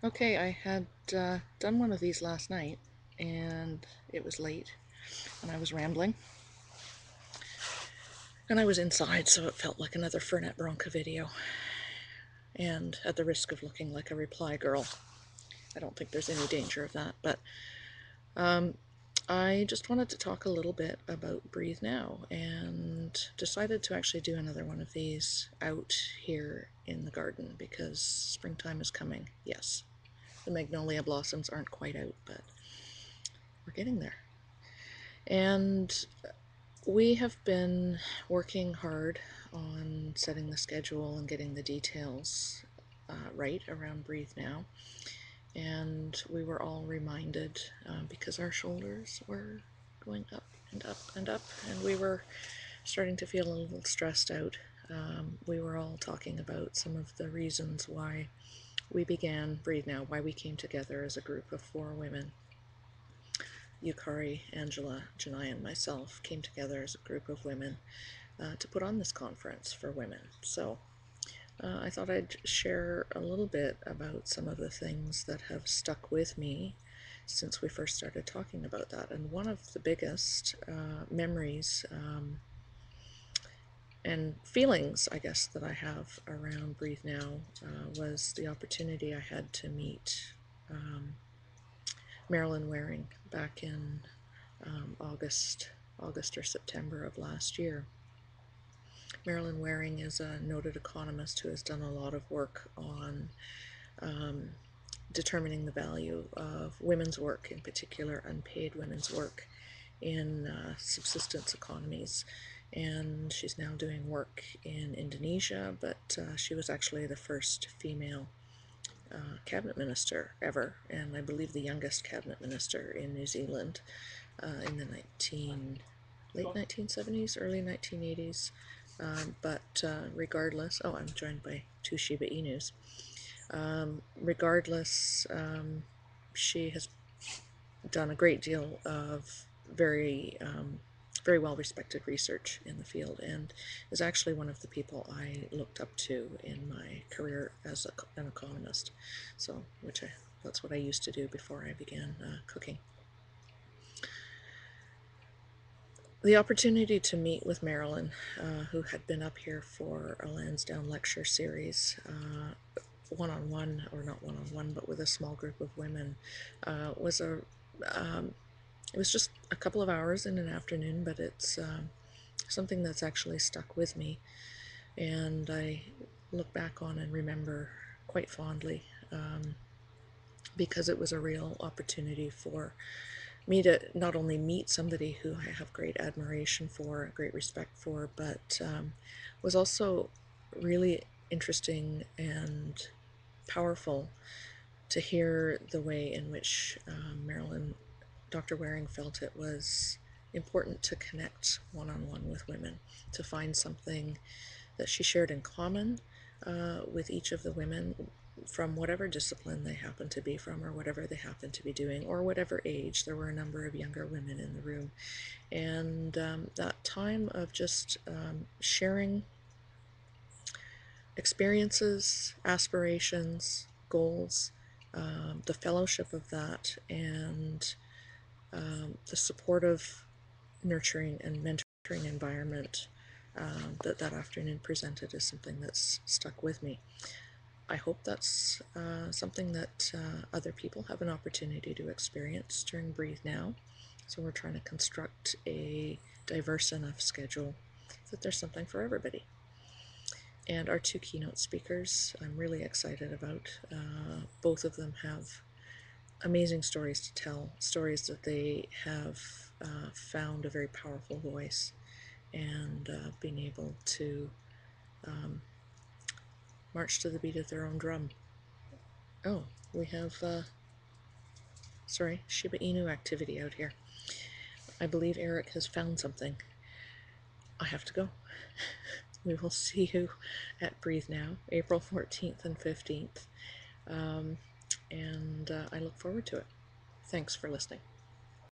Okay, I had done one of these last night, and it was late, and I was rambling. And I was inside, so it felt like another Fernet Bronca video. And at the risk of looking like a reply girl, I don't think there's any danger of that, but I just wanted to talk a little bit about Breathe Now, and decided to actually do another one of these out here in the garden because springtime is coming. Yes, the magnolia blossoms aren't quite out, but we're getting there. And we have been working hard on setting the schedule and getting the details right around Breathe Now. And we were all reminded, because our shoulders were going up and up and up, and we were starting to feel a little stressed out. We were all talking about some of the reasons why we began Breathe Now, why we came together as a group of 4 women. Yukari, Angela, Janai, and myself came together as a group of women to put on this conference for women. So I thought I'd share a little bit about some of the things that have stuck with me since we first started talking about that. And one of the biggest memories and feelings, I guess, that I have around Breathe Now was the opportunity I had to meet Marilyn Waring back in August or September of last year. Marilyn Waring is a noted economist who has done a lot of work on determining the value of women's work, in particular unpaid women's work in subsistence economies. And she's now doing work in Indonesia, but she was actually the first female cabinet minister ever, and I believe the youngest cabinet minister in New Zealand in the late 1970s, early 1980s. But regardless, oh, I'm joined by 2 Shiba Inus. Regardless, she has done a great deal of very well respected research in the field, and is actually one of the people I looked up to in my career as an economist. So, that's what I used to do before I began cooking. The opportunity to meet with Marilyn, who had been up here for a Lansdowne lecture series, one-on-one, or not one-on-one, but with a small group of women, was it was just a couple of hours in an afternoon, but it's something that's actually stuck with me, and I look back on and remember quite fondly, because it was a real opportunity for me to not only meet somebody who I have great admiration for, great respect for, but was also really interesting and powerful to hear the way in which Dr. Waring felt it was important to connect one-on-one with women, to find something that she shared in common with each of the women, from whatever discipline they happened to be from, or whatever they happened to be doing, or whatever age. There were a number of younger women in the room. And that time of just sharing experiences, aspirations, goals, the fellowship of that, and the supportive, nurturing, and mentoring environment that afternoon presented is something that's stuck with me. I hope that's something that other people have an opportunity to experience during Breathe Now. So we're trying to construct a diverse enough schedule that there's something for everybody. And our 2 keynote speakers, I'm really excited about. Both of them have amazing stories to tell, stories that they have found a very powerful voice, and being able to march to the beat of their own drum. Oh, we have, Shiba Inu activity out here. I believe Eric has found something. I have to go. We will see you at Breathe Now, April 14th and 15th. And I look forward to it. Thanks for listening.